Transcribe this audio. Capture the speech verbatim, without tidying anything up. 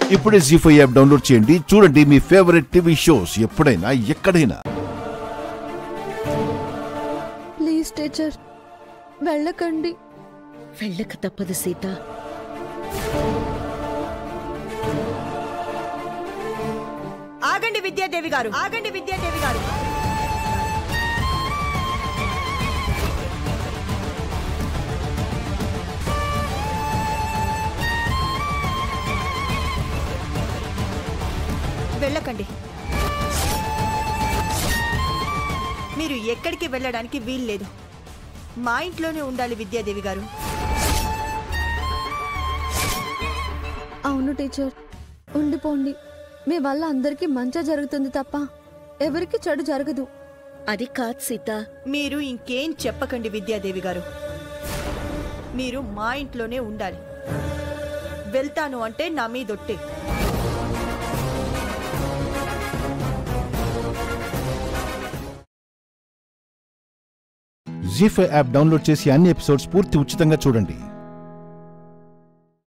ఇప్పుడే G five app download చేయండి, చూడండి మీ ఫేవరెట్ టీవీ షోస్ ఎప్పుడైనా ఎక్కడైనా. ప్లీజ్ టీచర్ వెళ్ళకండి. వెళ్ళక తప్పదు సీత. ఆగండి విద్యాదేవి గారు, ఆగండి విద్యాదేవి గారు. వెళ్ళకండి. మీరు ఎక్కడికి వెళ్ళడానికి వీల్లేదు. మా ఇంట్లోనే ఉండాలి విద్యాదేవి గారు. అవును టీచర్, ఉండిపోండి. మీ వల్ల అందరికీ మంచి జరుగుతుంది తప్ప ఎవరికి చెడు జరగదు. అది కాదు సీత. మీరు ఇంకేం చెప్పకండి విద్యాదేవి గారు. మీరు మా ఇంట్లోనే ఉండాలి. వెళ్తాను అంటే నా మీదొట్టే. జీ ఫైవ్ యాప్ డౌన్లోడ్ చేసి అన్ని ఎపిసోడ్స్ పూర్తి ఉచితంగా చూడండి.